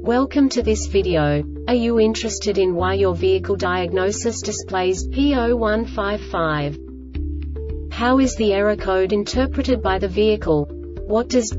Welcome to this video. Are you interested in why your vehicle diagnosis displays P0155? How is the error code interpreted by the vehicle? What does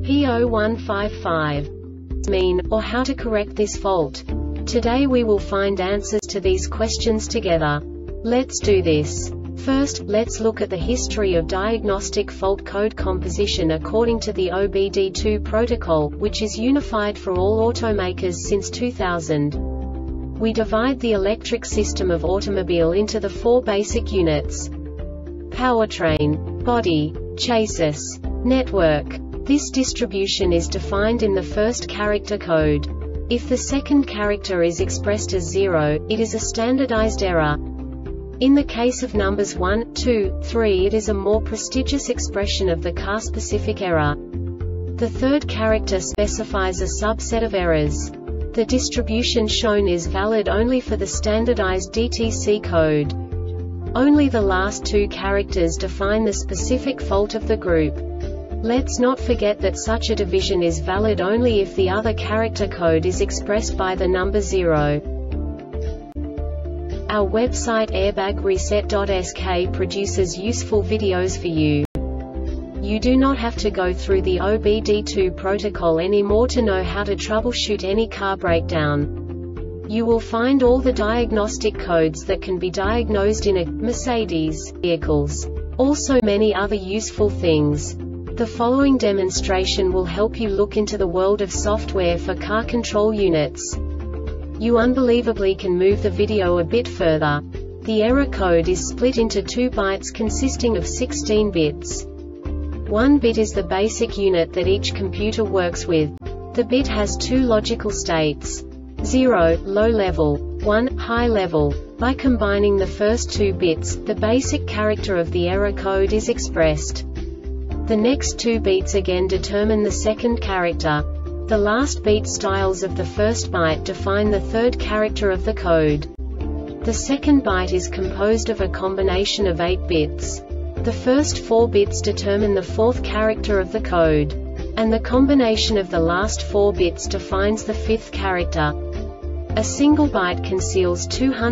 P0155 mean, or how to correct this fault? Today we will find answers to these questions together. Let's do this. First, let's look at the history of diagnostic fault code composition according to the OBD2 protocol, which is unified for all automakers since 2000. We divide the electric system of automobile into the four basic units: powertrain, body, chassis, network. This distribution is defined in the first character code. If the second character is expressed as 0, it is a standardized error. In the case of numbers 1, 2, 3, it is a more prestigious expression of the car-specific error. The third character specifies a subset of errors. The distribution shown is valid only for the standardized DTC code. Only the last two characters define the specific fault of the group. Let's not forget that such a division is valid only if the other character code is expressed by the number 0. Our website airbagreset.sk produces useful videos for you. You do not have to go through the OBD2 protocol anymore to know how to troubleshoot any car breakdown. You will find all the diagnostic codes that can be diagnosed in a Mercedes vehicles. Also many other useful things. The following demonstration will help you look into the world of software for car control units. You unbelievably can move the video a bit further. The error code is split into 2 bytes consisting of 16 bits. 1 bit is the basic unit that each computer works with. The bit has 2 logical states: 0, low level, 1, high level. By combining the first 2 bits, the basic character of the error code is expressed. The next 2 beats again determine the second character. The last beat styles of the first byte define the third character of the code. The second byte is composed of a combination of 8 bits. The first 4 bits determine the fourth character of the code. And the combination of the last 4 bits defines the fifth character. A single byte conceals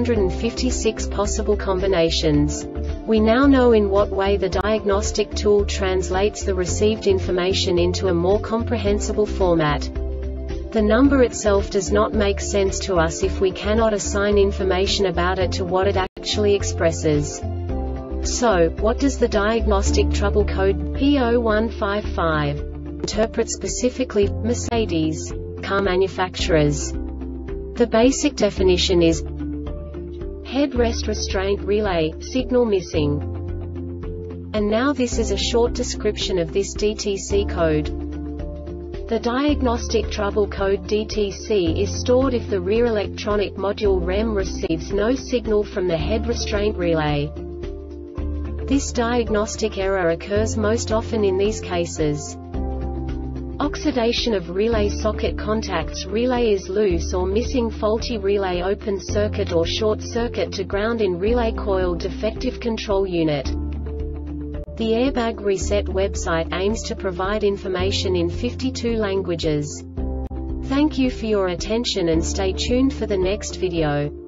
256 possible combinations. We now know in what way the diagnostic tool translates the received information into a more comprehensible format. The number itself does not make sense to us if we cannot assign information about it to what it actually expresses. So, what does the diagnostic trouble code P0155 interpret specifically for Mercedes car manufacturers? The basic definition is headrest restraint relay, signal missing. And now this is a short description of this DTC code. The diagnostic trouble code DTC is stored if the rear electronic module REM receives no signal from the head restraint relay. This diagnostic error occurs most often in these cases: oxidation of relay socket contacts, relay is loose or missing, faulty relay, open circuit or short circuit to ground in relay coil, defective control unit. The Airbag Reset website aims to provide information in 52 languages. Thank you for your attention and stay tuned for the next video.